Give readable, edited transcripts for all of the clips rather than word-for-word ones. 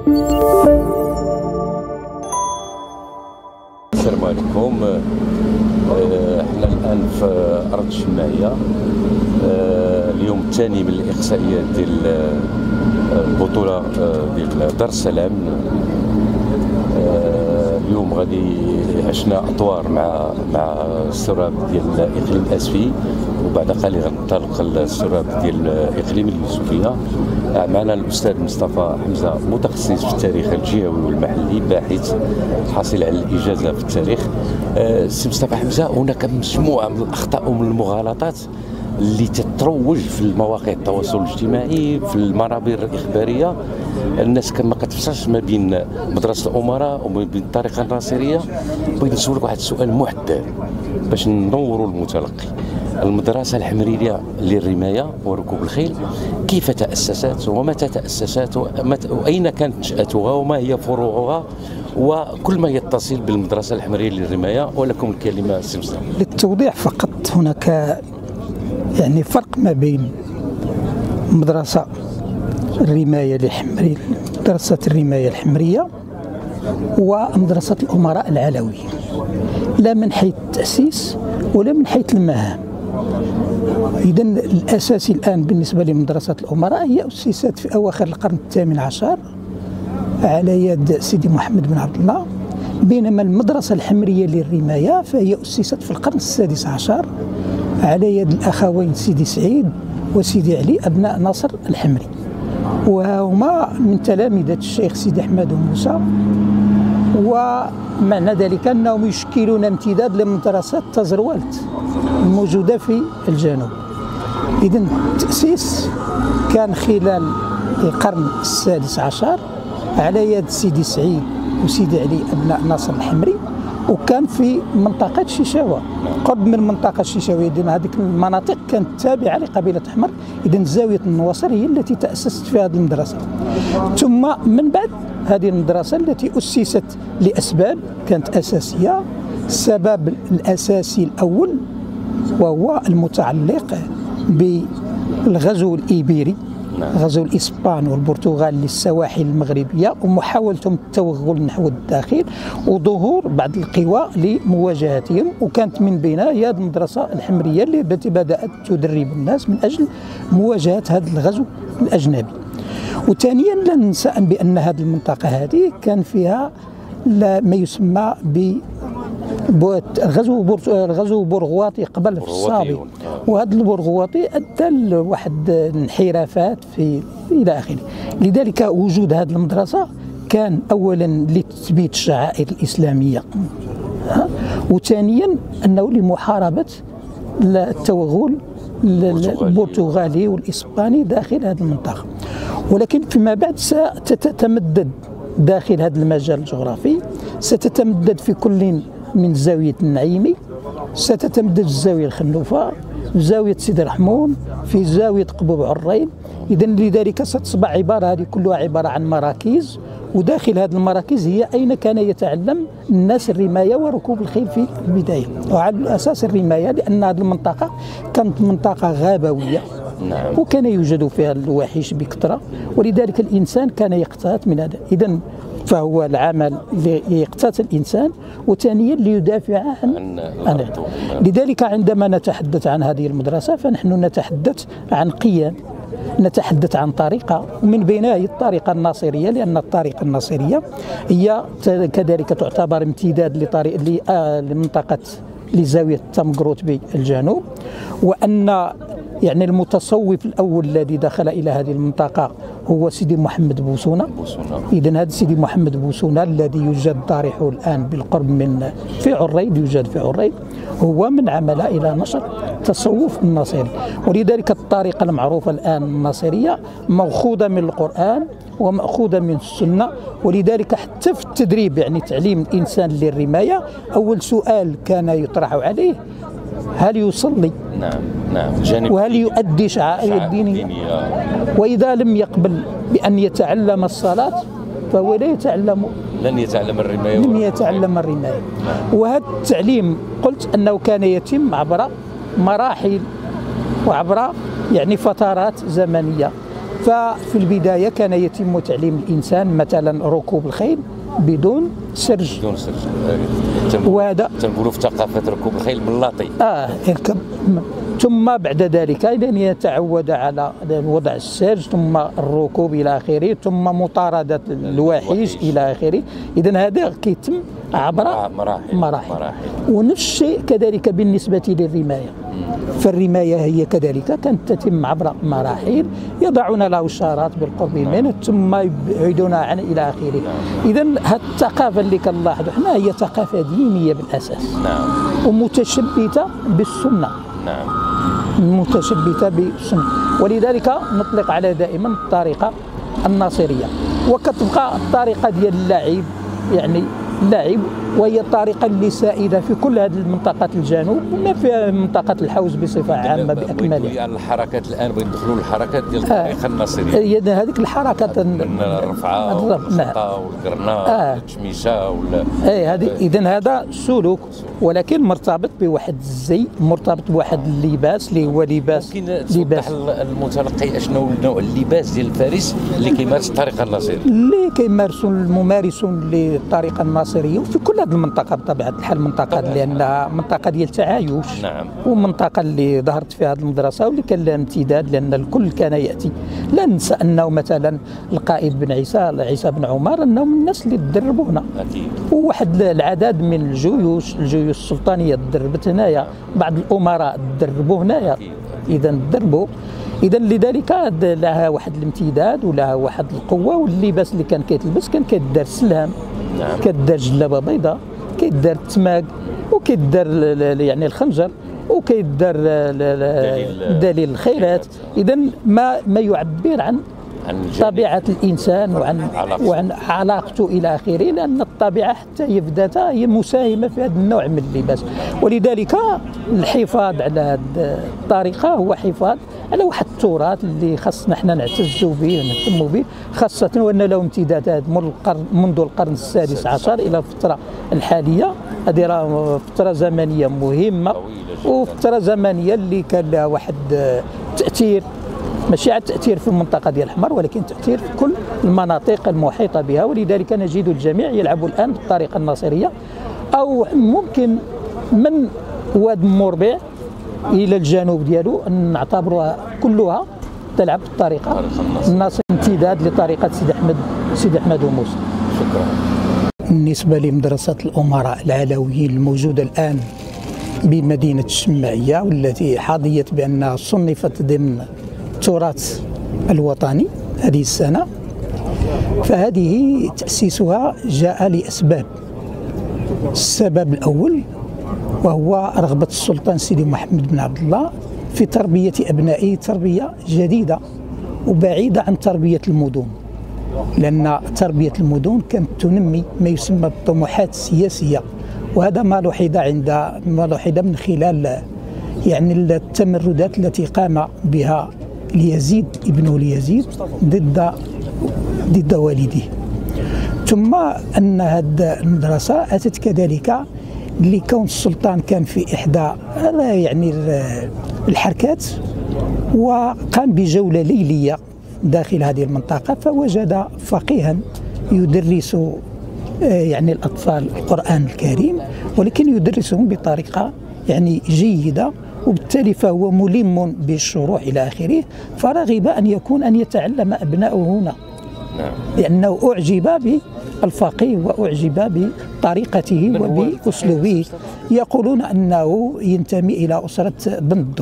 السلام عليكم. احنا الان في ارض الشماعيه، اليوم الثاني من الاقصائيات ديال البطوله ديال دار السلام. اليوم غادي عشنا اطوار مع السراب ديال اقليم اسفي، وبعد قليل غنطلق السراب ديال اقليم اليوسفيه. معنا الاستاذ مصطفى حمزه، متخصص في التاريخ الجهوي والمحلي، باحث حاصل على الاجازه في التاريخ. سي مصطفى حمزه، هناك مجموعه من الاخطاء ومن المغالطات اللي تتروج في المواقع التواصل الاجتماعي، في المنابر الاخباريه. الناس ما كتفصلش ما بين مدرسه الامراء وما بين الطريقه الناصريه. بغيت نسولك واحد السؤال محدد باش ننوروا المتلقي. المدرسه الحمريه للرمايه وركوب الخيل كيف تاسست ومتى تاسست واين كانت نشاتها وما هي فروعها وكل ما يتصل بالمدرسه الحمريه للرمايه؟ ولكم الكلمه سي مصطفى. للتوضيح فقط، هناك يعني فرق ما بين مدرسة الرماية الحمرية، مدرسة الرماية الحمرية ومدرسة الأمراء العلوية، لا من حيث التأسيس ولا من حيث المهام. إذن الأساسي الآن بالنسبة لمدرسة الأمراء هي أسست في أواخر القرن الثامن عشر على يد سيدي محمد بن عبد الله، بينما المدرسة الحمرية للرماية فهي أسست في القرن السادس عشر على يد الأخوين سيدي سعيد وسيدي علي أبناء ناصر الحمري، وهما من تلامذة الشيخ سيدي أحمد موسى، ومعنى ذلك أنهم يشكلون امتداد لمدرسة تزروالت الموجودة في الجنوب. إذن التأسيس كان خلال القرن السادس عشر على يد سيدي سعيد وسيدي علي أبناء ناصر الحمري، وكان في منطقة شيشاوة، قرب من منطقة شيشاوة. إذن هذيك المناطق كانت تابعة لقبيلة حمر. إذن زاوية النواصر هي التي تأسست في هذه المدرسة. ثم من بعد هذه المدرسة التي أسست لأسباب كانت أساسية. السبب الأساسي الأول وهو المتعلق بالغزو الإيبيري، غزو الإسبان والبرتغال للسواحل المغربية ومحاولتهم التوغل نحو الداخل وظهور بعض القوى لمواجهتهم، وكانت من بينها هي المدرسة الحمرية التي بدأت تدرب الناس من أجل مواجهة هذا الغزو الأجنبي. وثانيا لا ننسى بأن هذه المنطقة هذه كان فيها ما يسمى الغزو البرغواطي قبل في السابق، وهذا البرغواطي ادى لواحد الانحرافات الى اخره. لذلك وجود هذه المدرسه كان اولا لتثبيت الشعائر الاسلاميه، وثانيا انه لمحاربه التوغل البرتغالي والاسباني داخل هذه المنطقه. ولكن فيما بعد ستتمدد داخل هذا المجال الجغرافي، ستتمدد في كل من زاوية النعيمي، ستتمدد في زاوية الخنوفة، في زاوية سيدي رحمون، في زاوية قبوب عرين. إذن لذلك ستصبح عبارة هذه كلها عبارة عن مراكز، وداخل هذه المراكز هي أين كان يتعلم الناس الرماية وركوب الخيل في البداية، وعلى أساس الرماية لأن هذه المنطقة كانت منطقة غابوية. نعم. وكان يوجد فيها الوحش بكثرة، ولذلك الإنسان كان يقتات من هذا. إذن فهو العمل ليقتات الإنسان، وثانيا ليدافع عن الأرض. لذلك عندما نتحدث عن هذه المدرسة فنحن نتحدث عن قيم، نتحدث عن طريقة، ومن بينها هي الطريقة الناصرية، لأن الطريقة الناصرية هي كذلك تعتبر امتداد لمنطقة لزاوية تمقروت بالجنوب. وأن يعني المتصوف الأول الذي دخل إلى هذه المنطقة هو سيدي محمد بوسونة. إذن هذا سيدي محمد بوسونة الذي يوجد ضريحه الآن بالقرب من في عريد، يوجد في عريد، هو من عمل إلى نشر التصوف الناصري. ولذلك الطريقة المعروفة الآن الناصرية مأخوذة من القرآن ومأخوذة من السنة. ولذلك حتى في التدريب، يعني تعليم الإنسان للرماية، أول سؤال كان يطرح عليه: هل يصلي؟ نعم. وهل يؤدي شعائر الدينية؟ وإذا لم يقبل بأن يتعلم الصلاة فهو لن يتعلم الرماية. وهذا التعليم قلت أنه كان يتم عبر مراحل وعبر يعني فترات زمنية. ففي البداية كان يتم تعليم الإنسان مثلا ركوب الخيل بدون سرج. بدون سرج. وهذا تنقولوا في ثقافة ركوب الخيل باللاطي. يركب. ثم بعد ذلك إذا يتعود على وضع السرج، ثم الركوب إلى آخره، ثم مطاردة الوحيش إلى آخره. إذا هذا كيتم عبر مراحل. ونفس الشيء كذلك بالنسبة للرماية. فالرماية هي كذلك كانت تتم عبر مراحل، يضعون له إشارات بالقرب منه ثم يبعدون عنه إلى آخره. إذا هذه الثقافة اللي كنلاحظوا حنا هي ثقافة دينية بالأساس. نعم. ومتشبثة بالسنة. نعم. متشبثة بالسنة، ولذلك نطلق على دائما الطريقة الناصرية. وكتبقى الطريقة ديال اللعب، يعني اللعب، وهي الطريقة اللي سائدة في كل هذه المنطقة الجنوب وما في منطقة الحوز بصفة عامة بأكملها. يعني الحركات الآن بندخلوا للحركات ديال الطريقة الناصرية. هذيك الحركات الرفعة والخطة والقرناء والتشميشة هذه. إذا هذا سلوك، ولكن مرتبط بواحد الزي، مرتبط بواحد اللباس اللي هو لباس. ممكن توضح المتلقي اشنو نوع اللباس ديال الفارس اللي كيمارس الطريقة الناصرية؟ اللي كيمارسوا الممارسون للطريقة الناصرية وفي كل هذه المنطقة بطبيعة الحال، منطقة لأنها منطقة ديال تعايش. نعم. ومنطقة اللي ظهرت فيها هذه المدرسة واللي كان لها امتداد، لأن الكل كان يأتي. لا ننسى أنه مثلا القائد بن عيسى بن عمر أنه من الناس اللي تدربوا هنا. أكيد. وواحد العدد من الجيوش السلطانية تدربت هنايا، بعض الأمراء تدربوا هنايا. إذا تدربوا، إذا لذلك لها واحد الامتداد ولها واحد القوة. واللباس اللي كان كيتلبس كان كيدار سلام. نعم. كدار جلابه بيضاء، كيدار التماق، وكيدار يعني الخنجر، وكيدار دليل الخيرات. اذا ما يعبر عن طبيعه الانسان وعن علاقته الى اخره، لان الطبيعه حتى هي في ذاتها هي مساهمه في هذا النوع من اللباس. ولذلك الحفاظ على هذه الطريقه هو حفاظ على واحد التراث اللي خاصنا حنا نعتزوا به ونهتموا به، خاصه وان له امتدادات منذ القرن السادس عشر الى الفتره الحاليه. هذه راه فتره زمنيه مهمه، وفتره زمنيه اللي كان لها واحد تاثير، ماشي على التأثير في المنطقة ديال الحمر، ولكن تأثير في كل المناطق المحيطة بها. ولذلك نجد الجميع يلعبوا الآن بالطريقة الناصرية، أو ممكن من واد موربيع إلى الجنوب ديالو نعتبرها كلها تلعب بالطريقة الناصرية، امتداد لطريقة سيدي أحمد وموسى. شكرا. بالنسبة لمدرسة الأمراء العلويين الموجودة الآن بمدينة الشماعية، والتي حظيت بأنها صنفت ضمن التراث الوطني هذه السنة، فهذه تأسيسها جاء لأسباب. السبب الأول وهو رغبة السلطان سيدي محمد بن عبد الله في تربية أبنائه تربية جديدة وبعيدة عن تربية المدن، لأن تربية المدن كانت تنمي ما يسمى بالطموحات السياسية. وهذا ما لوحظ من خلال يعني التمردات التي قام بها ليزيد ابنه ليزيد ضد والده. ثم أن هذه المدرسة أتت كذلك لكون السلطان كان في إحدى يعني الحركات، وقام بجولة ليلية داخل هذه المنطقة، فوجد فقيها يدرس يعني الأطفال القرآن الكريم، ولكن يدرسهم بطريقة يعني جيدة، وبالتالي فهو ملم بالشروح إلى آخره، فرغب أن يتعلم أبناؤه هنا. نعم. لأنه أعجب بالفقيه وأعجب بطريقته وبأسلوبه. يقولون أنه ينتمي إلى أسرة بندو.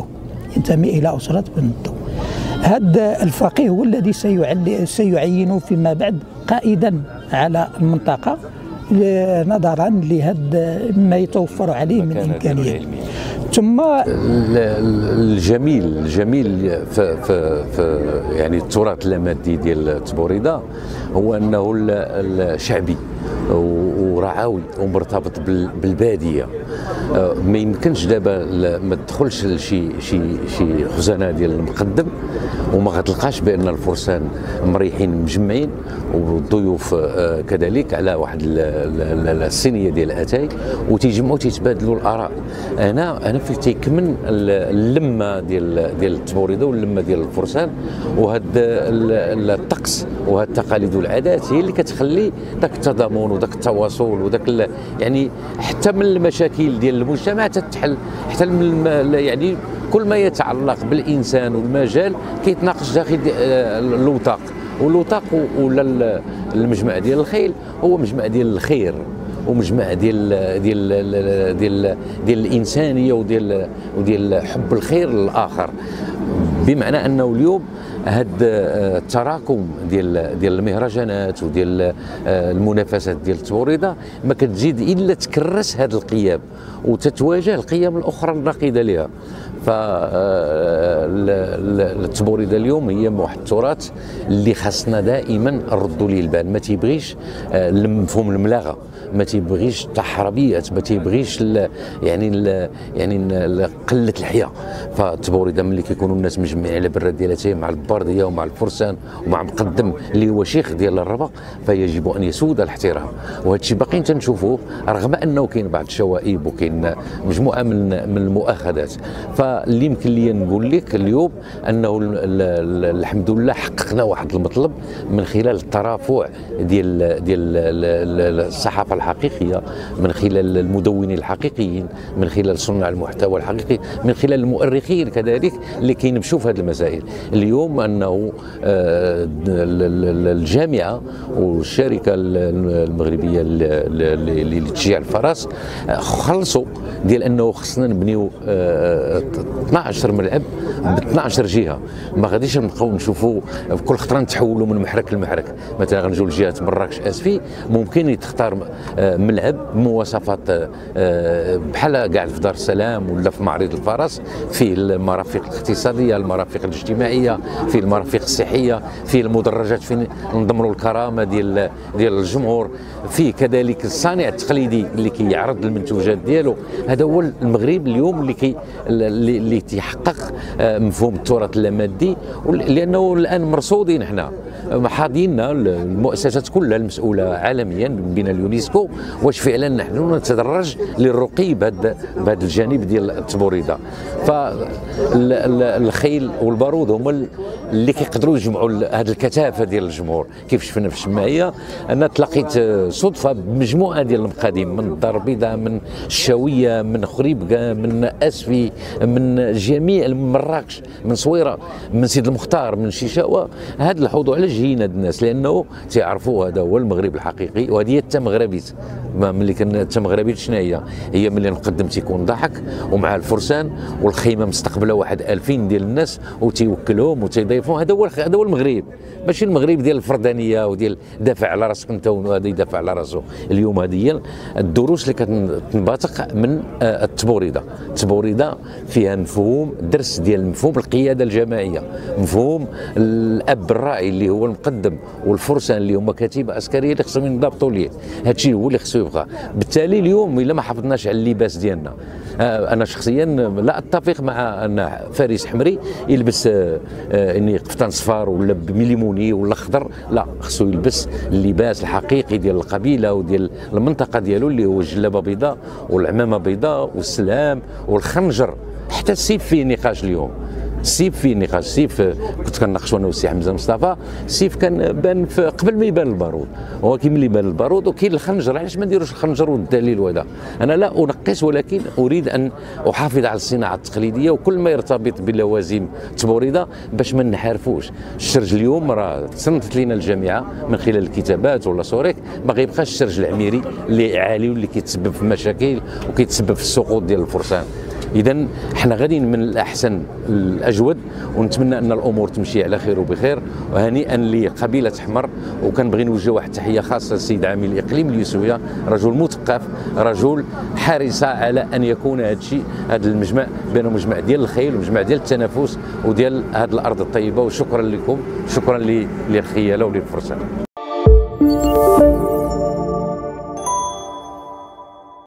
هذا الفقيه هو الذي سيعين فيما بعد قائدا على المنطقة، نظرا لهذا ما يتوفر عليه من إمكانيات. ثم الجميل في يعني التراث اللامادي ديال تبوريده هو انه الشعبي. ورعوي ومرتبط بالباديه. ما يمكنش دابا ما تدخلش لشي خزانه ديال المقدم وما غتلقاش بان الفرسان مريحين مجمعين والضيوف كذلك على واحد الصينيه ديال الاتاي وتيجمعوا تيتبادلوا الاراء. انا في تيكمن اللمه ديال التبوريده واللمه ديال الفرسان، وهذا الطقس وهذه التقاليد والعادات هي اللي كتخلي ذاك التضامن وذاك التواصل وذاك يعني حتى من المشاكل ديال المجتمع تتحل، حتى من يعني كل ما يتعلق بالانسان والمجال كيتناقش داخل الوثاق، والوثاق ولا المجمع ديال الخيل هو مجمع ديال الخير ومجمع ديال الانسانيه وديال حب الخير للاخر. بمعنى انه اليوم هذا التراكم ديال المهرجانات وديال المنافسات ديال التبوريده ما كتزيد الا تكرس هذه القيم وتتواجه القيم الاخرى النقيضه لها. فالتبوريده اليوم هي واحد التراث اللي خاصنا دائما نردوا ليه البال، ما تيبغيش مفهوم الملاغه، ما تيبغيش التحربيات، ما تيبغيش يعني قله الحياه. فالتبوريده ملي كيكونوا الناس مجمعين على براديلاتيه مع البارديه ومع الفرسان ومع مقدم اللي هو شيخ ديال الربق، فيجب ان يسود الاحترام. وهذا الشيء باقيين تنشوفوه رغم انه كاين بعض الشوائب وكاين مجموعه من المؤاخذات. فاللي يمكن لي نقول لك اليوم انه الحمد لله حققنا واحد المطلب من خلال الترافع ديال الصحافه الحقيقيه، من خلال المدونين الحقيقيين، من خلال صناع المحتوى الحقيقي، من خلال المؤرخين كذلك اللي كينبشوا في هذه المسائل. اليوم انه الجامعه والشركه المغربيه اللي تشجيع الفرس خلصوا ديال انه خصنا نبنيو 12 ملعب ب 12 جهه. ما غاديش نبقاو نشوفوا في كل خطره نتحولوا من محرك لمحرك. مثلا غنجيو لجهه مراكش اسفي ممكن تختار ملعب بمواصفات بحال كاع في دار السلام ولا في معرض الفرس، فيه المرافق الاقتصاديه، المرافق الاجتماعيه، فيه المرافق الصحيه، فيه المدرجات فين نضمنوا الكرامه ديال الجمهور، فيه كذلك الصانع التقليدي اللي كيعرض المنتوجات ديالو. هذا هو المغرب اليوم اللي تيحقق مفهوم التراث اللامادي، لانه الان مرصودين حنا محاضيننا المؤسسات كلها المسؤوله عالميا بين اليونسكو واش فعلا نحن نتدرج للرقي بهذا الجانب ديال التبوريده. فالخيل والبارود هما اللي كيقدروا يجمعوا هذه الكثافه ديال الجمهور. كيف شفنا في الشماعيه انا تلاقيت صدفه بمجموعه ديال المقاديم من الدار البيضاء، من الشاويه، من خريبكه، من اسفي، من جميع مراكش، من صويره، من سيد المختار، من شيشاوه. هذا الحضور علاش جايين هاد الناس؟ لانه تيعرفوا هذا هو المغرب الحقيقي، وهذه هي التمغربيت. ملي كان التمغربيت شنو هي ملي نقدم تيكون ضحك ومع الفرسان والخيمه مستقبله واحد 2000 ديال الناس وتيوكلهم وتيضيفهم. هذا هو المغرب، ماشي المغرب ديال الفردانيه وديال دافع على راسك انت وهذا يدافع على راسه. اليوم هذه هي الدروس اللي كتنبثق من التبوريده. التبوريده فيها مفهوم درس ديال مفهوم القياده الجماعيه، مفهوم الاب الراعي اللي هو المقدم والفرسان اللي هما كتيبه عسكريه اللي خصهم ينضبطوا ليه. هذا الشيء هو اللي خصو يبقى. بالتالي اليوم الا ما حافظناش على اللباس ديالنا، انا شخصيا لا اتفق مع ان فارس حمري يلبس اني قفطان صفار ولا بمليموني ولا خضر، لا، خصو يلبس اللباس الحقيقي ديال القبيله وديال المنطقه ديالو اللي هو الجلابه بيضاء والعمامه بيضاء والسلام والخنجر. حتى السيف فيه نقاش اليوم، السيف فيه نقاش. السيف كنت كناقشوا انا والسي حمزه مصطفى، السيف كان بان قبل ما يبان البارود، هو كي ملي بان البارود وكاين الخنجر. علاش ما نديروش الخنجر والدليل وهذا؟ انا لا انقص، ولكن اريد ان احافظ على الصناعه التقليديه وكل ما يرتبط بلوازم تبوريده باش ما نحارفوش. الشرج اليوم راه تسنتت لنا الجامعه من خلال الكتابات ولا صوريك، ما غيبقاش الشرج العميري اللي عالي واللي كيتسبب في مشاكل وكيتسبب في السقوط ديال الفرسان. اذا حنا غاديين من الاحسن الاجود، ونتمنى ان الامور تمشي على خير وبخير. وهنيئا لقبيله حمر. وكنبغي نوجه واحد التحيه خاصه للسيد عامل الاقليم اليوسويه، رجل مثقف، رجل حريص على ان يكون هذا الشيء، هذا المجمع بينه مجمع ديال الخيل ومجمع ديال التنافس وديال هذه الارض الطيبه. وشكرا لكم، شكرا للخياله وللفرسان.